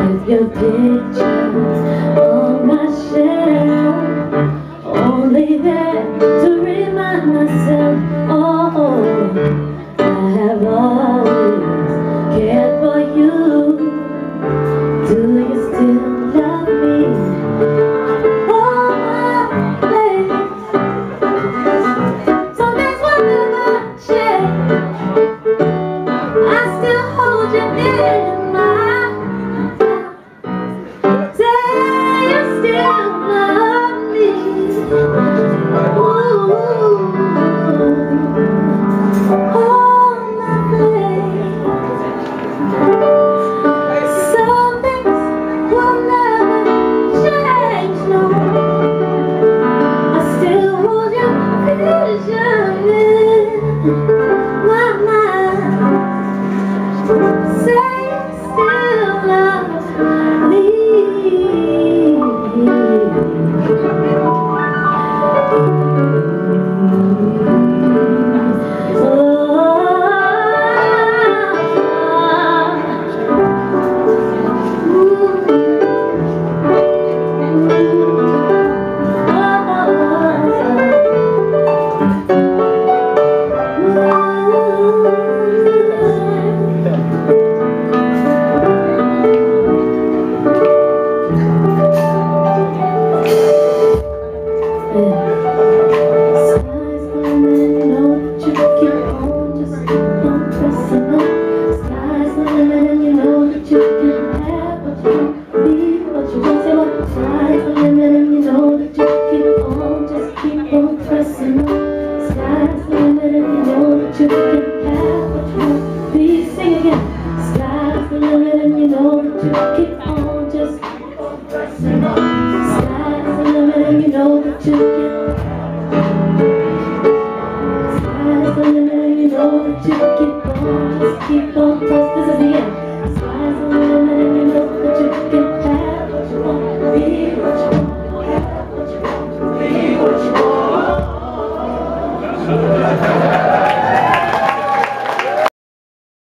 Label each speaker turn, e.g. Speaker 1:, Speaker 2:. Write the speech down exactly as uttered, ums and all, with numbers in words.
Speaker 1: with your picture on my shelf, only there to remind myself, oh, I have always cared for you. Do you still love me? Oh, my baby. So that's what never changed. I still hold you in my arms. Say you still love me. Ooh, oh my baby. Some things will never change, no. I still hold your vision in my mind. Say you still love me. Keep on, just keep on, this is the end.